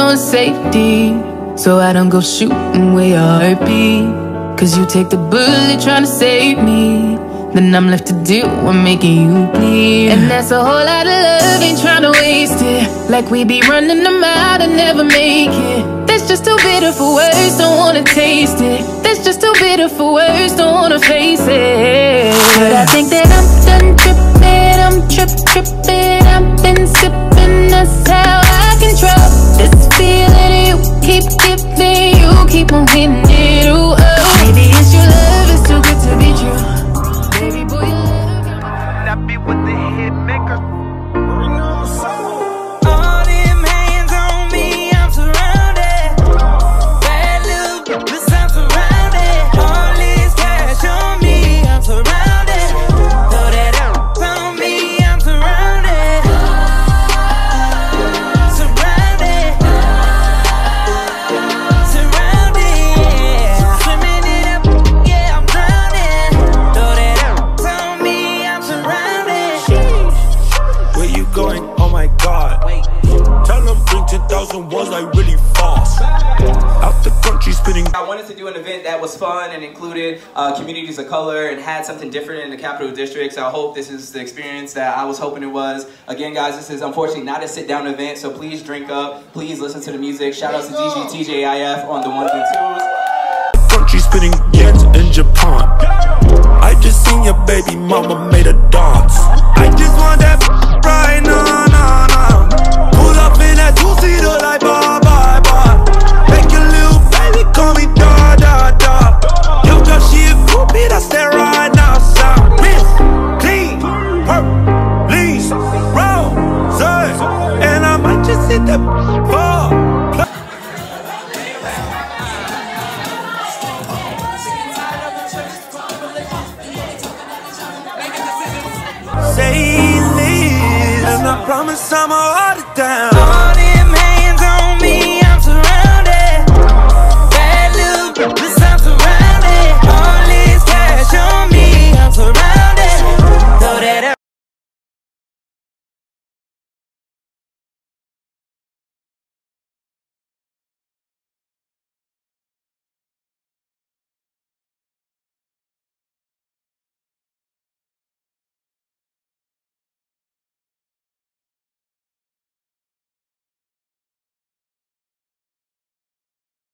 on safety, so I don't go shooting where your heart be. Cause you take the bullet trying to save me, then I'm left to deal with making you bleed. And that's a whole lot of love, ain't trying to waste it. Like we be running them out and never make it. That's just too bitter for words, don't wanna taste it. That's just too bitter for words, don't wanna face it. But I think that I'm done tripping, I'm tripping. I've been sipping, that's how I control this feeling you keep giving. You keep on hitting it, ooh, oh. Maybe it's your love, it's too good to be true. Baby boy, you love your that be with the hit maker. All them hands on me, I'm surrounded. Bad little bitch, I'm surrounded. All this cash on me, I'm surrounded. Throw that out on me, I'm surrounded. Surrounded. Surrounded. Swimming in that, yeah, I'm drowning. Throw that out on me, I'm surrounded. Where you going? Oh my God. Tell them bring 10,000 ones like really fast. Out the country spinning. I wanted to do an event that was fun and included communities of color and had something different in the Capital District. So I hope this is the experience that I was hoping it was. Again, guys, this is unfortunately not a sit-down event, so please drink up. Please listen to the music. Shout out to DJ TJIF on the ones and twos. Country spinning yens in Japan. I just seen your baby mama made a dance. I just want that right now, nah. Pull up in that two-seater like bye. Make your little baby call me da. Yo, girl, she a groupie, that's that right now. Sound miss, clean, purple, lean, rose, and I might just hit that ball. Say leave, and I promise I'ma hold it down.